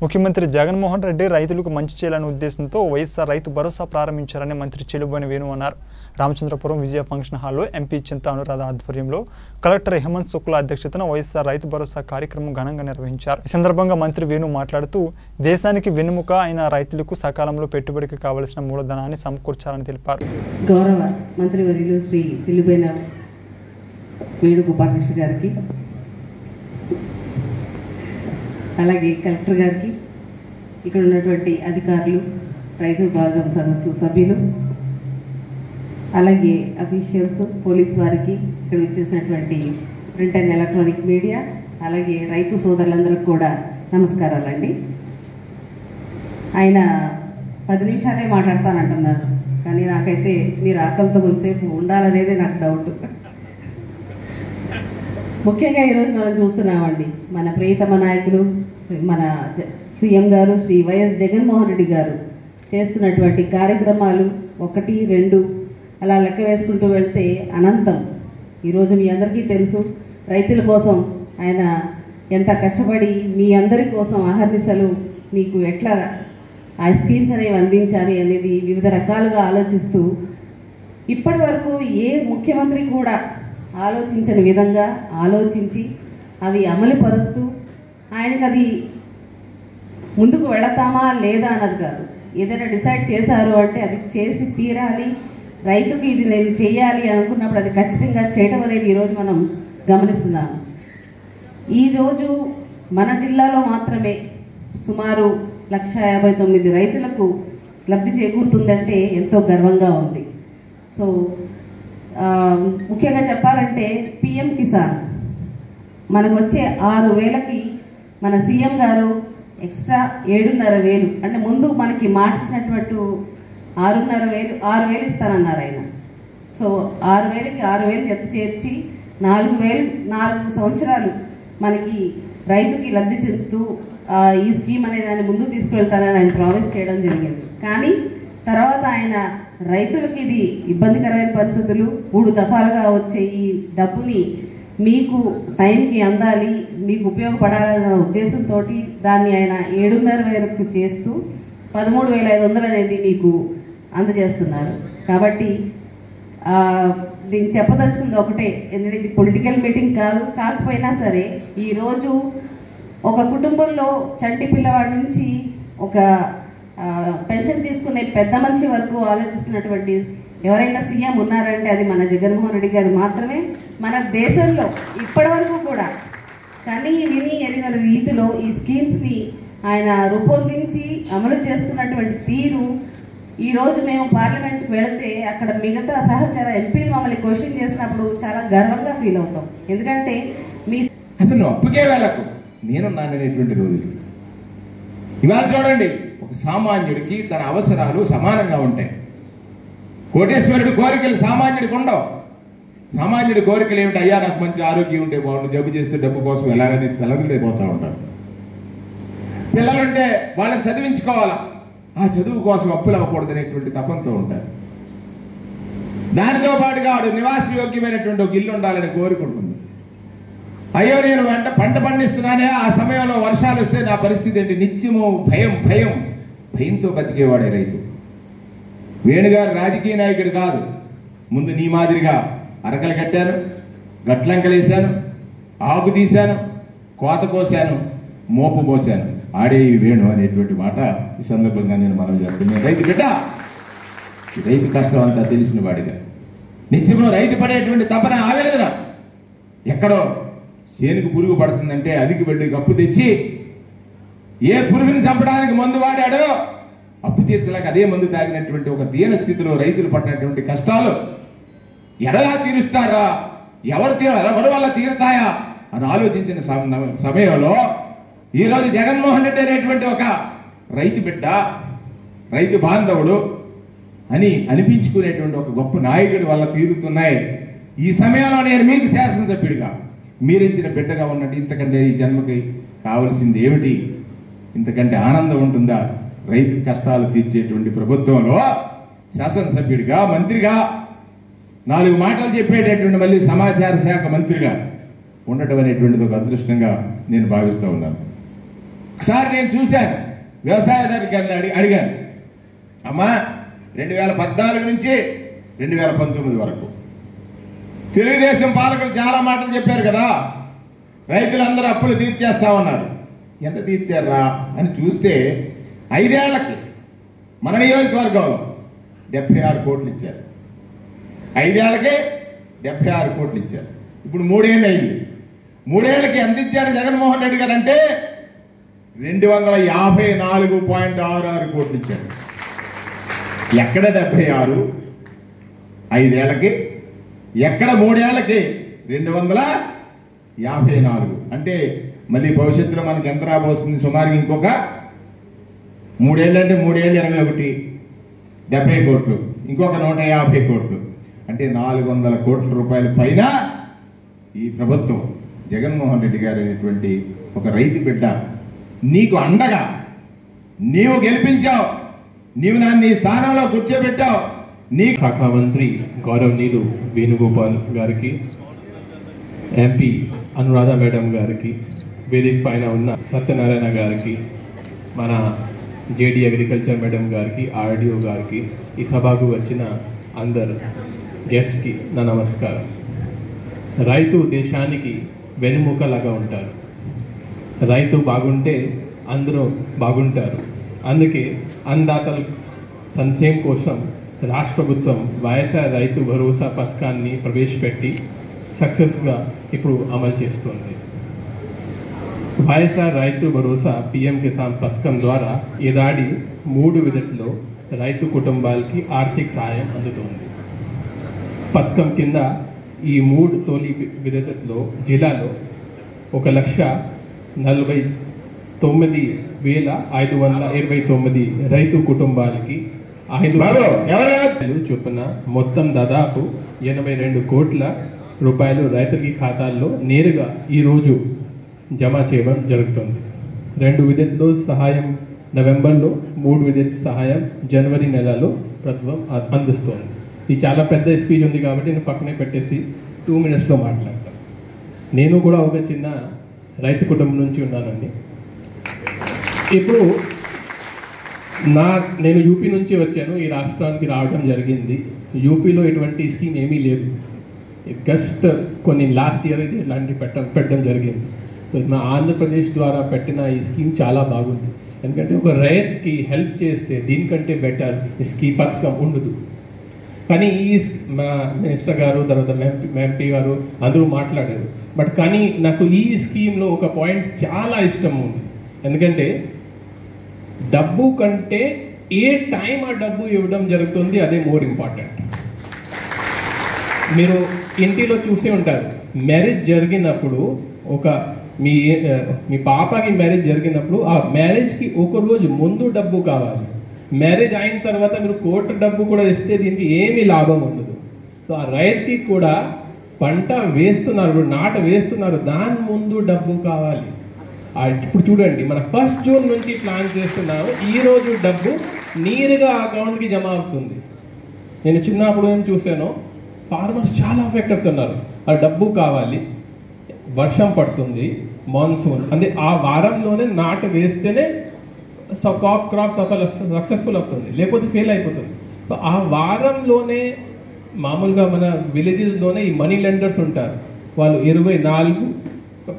ముఖ్యమంత్రి జగన్మోహన్ రెడ్డి రైతులకు మంచి చేయాలనే ఉద్దేశంతో వైఎస్ఆర్ రైతు భరోసా ప్రారంభించారని మంత్రి చెలుబోయిన వేణు అన్నారు. రామచంద్రపురం విజయ ఫంక్షన్ హాల్లో ఎంపీ చింత అనురాధ ఆధ్వర్యంలో కలెక్టర్ హేమంత్ శుక్లా అధ్యక్షతన వైఎస్ఆర్ రైతు భరోసా కార్యక్రమం ఘనంగా నిర్వహించారు. ఈ సందర్భంగా మంత్రి వేణు మాట్లాడుతూ దేశానికి వెన్నెముక అయిన రైతులకు సకాలంలో పెట్టుబడికి కావలసిన మూలధనాన్ని సమకూర్చాలని తెలిపారు. గౌరవ మంత్రివర్యులు శ్రీ చెలుబోయిన వేణు గోపాలకృష్ణ గారికి, అలాగే కలెక్టర్ గారికి, ఇక్కడ ఉన్నటువంటి అధికారులు, రైతు విభాగం సదస్సు సభ్యులు, అలాగే అఫీషియల్స్, పోలీస్ వారికి, ఇక్కడ వచ్చేసినటువంటి ప్రింట్ అండ్ ఎలక్ట్రానిక్ మీడియా, అలాగే రైతు సోదరులందరికీ కూడా నమస్కారాలండి. ఆయన 10 నిమిషాలే మాట్లాడతానంటున్నారు, కానీ నాకైతే మీరు ఆకలితో కొంతసేపు ఉండాలనేదే నాకు డౌట్. ముఖ్యంగా ఈరోజు మనం చూస్తున్నామండి, మన ప్రియతమ నాయకులు మన సీఎం గారు శ్రీ వైఎస్ జగన్మోహన్ రెడ్డి గారు చేస్తున్నటువంటి కార్యక్రమాలు 1, 2 అలా లెక్క వేసుకుంటూ వెళ్తే అనంతం. ఈరోజు మీ అందరికీ తెలుసు, రైతుల కోసం ఆయన ఎంత కష్టపడి మీ అందరి కోసం అహర్నిశలు మీకు ఎట్లా ఆ స్కీమ్స్ అనేవి అందించాలి అనేది వివిధ రకాలుగా ఆలోచిస్తూ ఇప్పటి వరకు ఏ ముఖ్యమంత్రి కూడా ఆలోచించని విధంగా ఆలోచించి అవి అమలు పరుస్తూ, ఆయనకు అది ముందుకు వెళతామా లేదా అన్నది కాదు, ఏదైనా డిసైడ్ చేశారు అంటే అది చేసి తీరాలి, రైతుకి ఇది నేను చేయాలి అనుకున్నప్పుడు అది ఖచ్చితంగా చేయటం అనేది ఈరోజు మనం గమనిస్తున్నాము. ఈరోజు మన జిల్లాలో మాత్రమే సుమారు 1,59,000 రైతులకు లబ్ధి చేకూరుతుందంటే ఎంతో గర్వంగా ఉంది. సో ముఖ్యంగా చెప్పాలంటే పిఎం కిసాన్ మనకు వచ్చే 6,000కి మన సీఎం గారు ఎక్స్ట్రా 7,500, అంటే ముందు మనకి మాట ఇచ్చినటువంటి 6,500 ఇస్తానన్నారు ఆయన. సో 6,000కి 6,000 జత చేర్చి 4,000 సంవత్సరాలు మనకి రైతుకి లబ్ధి చెందుతూ ఈ స్కీమ్ అనే దాన్ని ముందుకు తీసుకువెళ్తానని ఆయన ప్రామిస్ చేయడం జరిగింది. కానీ తర్వాత ఆయన రైతులకి ఇది ఇబ్బందికరమైన పరిస్థితులు, 3 దఫాలుగా వచ్చే ఈ డబ్బుని మీకు టైంకి అందాలి, మీకు ఉపయోగపడాలన్న ఉద్దేశంతో దాన్ని ఆయన 7,500 చేస్తూ 13,500 అనేది మీకు అందజేస్తున్నారు. కాబట్టి దీన్ని చెప్పదలుచుకుంది ఒకటే, ఎందుకంటే ఇది పొలిటికల్ మీటింగ్ కాదు. కాకపోయినా సరే ఈరోజు ఒక కుటుంబంలో చంటి పిల్లవాడి నుంచి ఒక పెన్షన్ తీసుకునే పెద్ద మనిషి వరకు ఆలోచిస్తున్నటువంటి ఎవరైనా సీఎం ఉన్నారంటే అది మన జగన్మోహన్ రెడ్డి గారు మాత్రమే. మన దేశంలో ఇప్పటి వరకు కూడా కని విని ఎరిగిన రీతిలో ఈ స్కీమ్స్ని ఆయన రూపొందించి అమలు చేస్తున్నటువంటి తీరు, ఈరోజు మేము పార్లమెంట్కి వెళితే అక్కడ మిగతా సహచర ఎంపీలు మమ్మల్ని క్వశ్చన్ చేసినప్పుడు చాలా గర్వంగా ఫీల్ అవుతాం. ఎందుకంటే మీ అసలు అప్పుకే వెళ్ళకు నేనున్నాననేటువంటి రోజులు ఇవాళ చూడండి, ఒక సామాన్యుడికి తన అవసరాలు సమానంగా ఉంటాయి. కోటేశ్వరుడి కోరికలు సామాన్యుడికి ఉండవు. సామాన్యుడి కోరికలు ఏమిటి? అయ్యా నాకు మంచి ఆరోగ్యం ఉంటే బాగుండు, జబ్బు చేస్తే డబ్బు కోసం ఎలాగని తలదిలేపోతూ ఉంటారు. పిల్లలుంటే వాళ్ళని చదివించుకోవాలా, ఆ చదువు కోసం అప్పులు అవ్వకూడదు అనేటువంటి తపంతో ఉంటారు. దానితో పాటుగా వాడు నివాసయోగ్యమైనటువంటి ఒక ఇల్లు ఉండాలని కోరుకుంటుంది. అయ్యో నేను పంట పండిస్తున్నానే, ఆ సమయంలో వర్షాలు వస్తే నా పరిస్థితి ఏంటి? నిత్యము భయంతో బతికేవాడే రైతు. వేణుగారు రాజకీయ నాయకుడు కాదు. ముందు నీ మాదిరిగా అరకలు కట్టాను, గట్లంకలేశాను, ఆకు తీశాను, కోత కోశాను, మోపు మోసాను, ఆడే ఈ వేణు అనేటువంటి మాట ఈ సందర్భంగా నేను మనం చేస్తున్నాను. రైతు బిడ్డ, రైతు కష్టం అంతా తెలిసిన వాడిగా నిత్యము రైతు పడేటువంటి తపన, ఆవేదన. ఎక్కడో చేనుకు పురుగు పడుతుందంటే అదికి వెళ్ళి అప్పు తెచ్చి ఏ పురుగుని చంపడానికి మందు వాడాడో అప్పు తీర్చలేక అదే మందు తాగినటువంటి ఒక దీన స్థితిలో రైతులు పడినటువంటి కష్టాలు ఎలా తీరుస్తారా, ఎవరి వల్ల తీరుతాయా అని ఆలోచించిన సమయంలో ఈరోజు జగన్మోహన్ రెడ్డి అనేటువంటి ఒక రైతు బిడ్డ, రైతు బాంధవుడు అని అనిపించుకునేటువంటి ఒక గొప్ప నాయకుడి వల్ల తీరుతున్నాయి. ఈ సమయంలో నేను మీకు శాసనసభ్యుడిగా మీరించిన బిడ్డగా ఉన్నట్టు ఇంతకంటే ఈ జన్మకి కావలసింది ఏమిటి? ఇంతకంటే ఆనందం ఉంటుందా? రైతు కష్టాలు తీర్చేటువంటి ప్రభుత్వంలో శాసనసభ్యుడిగా, మంత్రిగా, 4 మాటలు చెప్పేటటువంటి మళ్ళీ సమాచార శాఖ మంత్రిగా ఉండటం అనేటువంటిది ఒక అదృష్టంగా నేను భావిస్తూ ఉన్నాను. ఒకసారి నేను చూశాను, వ్యవసాయదారికి అడిగాను, అమ్మా 2014 నుంచి 2019 వరకు తెలుగుదేశం పాలకులు చాలా మాటలు చెప్పారు కదా, రైతులందరూ అప్పులు తీర్చేస్తామన్నారు. ఎంత తీర్చారా అని చూస్తే 5 ఏళ్లకి మన నియోజకవర్గంలో 76 కోట్లు ఇచ్చారు. 5 ఏళ్లకి 76 కోట్లు ఇచ్చారు. ఇప్పుడు 3 ఏళ్ళు అయింది. 3 ఏళ్ళకి ఎంత ఇచ్చాడు జగన్మోహన్ రెడ్డి గారు అంటే 254.66 కోట్లు ఇచ్చాడు. ఎక్కడ 76, 5 ఏళ్ళకి, ఎక్కడ 3 ఏళ్ళకి 254. అంటే మళ్ళీ భవిష్యత్తులో మనకి ఎంత రాబోతుంది? సుమారుగా ఇంకొక 3 ఏళ్ళు అంటే 3 ఏళ్ళు 21, 70 కోట్లు, ఇంకొక 150 కోట్లు, అంటే 400 కోట్ల రూపాయల పైన ఈ ప్రభుత్వం జగన్మోహన్ రెడ్డి గారు అనేటువంటి ఒక రైతు బిడ్డ నీకు అండగా, నీవు గెలిపించావు, నీవు నన్ను ఈ స్థానంలో కూర్చోబెట్టావు. నీ శాఖ మంత్రి గౌరవనీయులు వేణుగోపాల్ గారికి, ఎంపీ అనురాధ మేడం గారికి, వేదిక పైన ఉన్న సత్యనారాయణ గారికి, మన జేడీ అగ్రికల్చర్ మేడం గారికి, ఆర్డీఓ గారికి, ఈ సభకు వచ్చిన అందరు గెస్ట్కి నా నమస్కారం. రైతు దేశానికి వెన్నుముకలాగా ఉంటారు. రైతు బాగుంటే అందరూ బాగుంటారు. అందుకే అన్నదాతల సంక్షేమం కోసం రాష్ట్ర ప్రభుత్వం వైఎస్ఆర్ రైతు భరోసా పథకాన్ని ప్రవేశపెట్టి సక్సెస్గా ఇప్పుడు అమలు చేస్తుంది. వైఎస్ఆర్ రైతు భరోసా పిఎం కిసాన్ పథకం ద్వారా ఏడాది 3 విడతల్లో రైతు కుటుంబాలకి ఆర్థిక సహాయం అందుతుంది. పథకం కింద ఈ 3 తొలి విడతల్లో జిల్లాలో 1,49,529 రైతు కుటుంబాలకి 5 చొప్పున మొత్తం దాదాపు 82 కోట్ల రూపాయలు రైతులకి ఖాతాల్లో నేరుగా ఈరోజు జమ చేయడం జరుగుతుంది. 2 విడతల్లో సహాయం నవంబర్లో, 3 విడత సహాయం జనవరి నెలలో ప్రభుత్వం అందిస్తుంది. ఇది చాలా పెద్ద స్పీచ్ ఉంది కాబట్టి నేను పక్కనే పెట్టేసి 2 మినిట్స్లో మాట్లాడతాను. నేను కూడా ఒక చిన్న రైతు కుటుంబం నుంచి ఉన్నానండి. ఇప్పుడు నేను యూపీ నుంచి వచ్చాను, ఈ రాష్ట్రానికి రావడం జరిగింది. యూపీలో ఎటువంటి స్కీమ్ ఏమీ లేదు. జస్ట్ కొన్ని లాస్ట్ ఇయర్ ఇది ఇలాంటి పెట్టడం జరిగింది. సో మా ఆంధ్రప్రదేశ్ ద్వారా పెట్టిన ఈ స్కీమ్ చాలా బాగుంది. ఎందుకంటే ఒక రైతుకి హెల్ప్ చేస్తే దీనికంటే బెటర్ ఈ స్కీమ్ పథకం ఉండదు. కానీ మా మినిస్టర్ గారు, తర్వాత ఎంపీ గారు అందరూ మాట్లాడారు. బట్ కానీ నాకు ఈ స్కీమ్లో ఒక పాయింట్ చాలా ఇష్టం ఉంది. ఎందుకంటే డబ్బు కంటే ఏ టైం ఆ డబ్బు ఇవ్వడం జరుగుతుంది, అదే మోర్ ఇంపార్టెంట్. మీరు ఇంటిలో చూసే ఉంటారు, మ్యారేజ్ జరిగినప్పుడు మీ పాపకి మ్యారేజ్ జరిగినప్పుడు ఆ మ్యారేజ్కి 1 రోజు ముందు డబ్బు కావాలి. మ్యారేజ్ అయిన తర్వాత మీరు కోర్టు డబ్బు కూడా ఇస్తే దీనికి ఏమీ లాభం ఉండదు. సో ఆ రైతుకి కూడా పంట వేస్తున్నారు, నాట వేస్తున్నారు, దాని ముందు డబ్బు కావాలి. ఇప్పుడు చూడండి, మన 1 జూన్ నుంచి ప్లాన్ చేస్తున్నాము. ఈరోజు డబ్బు నేరుగా అకౌంట్కి జమ అవుతుంది. నేను చిన్నప్పుడు ఏం చూసాను, ఫార్మర్స్ చాలా ఎఫెక్ట్ అవుతున్నారు. ఆ డబ్బు కావాలి, వర్షం పడుతుంది, మాన్సూన్ అంటే ఆ వారంలోనే నాటు వేస్తేనే క్రాప్ సక్సెస్ఫుల్ అవుతుంది, లేకపోతే ఫెయిల్ అయిపోతుంది. సో ఆ వారంలోనే మామూలుగా మన విలేజెస్లోనే ఈ మనీ లెండర్స్ ఉంటారు. వాళ్ళు 24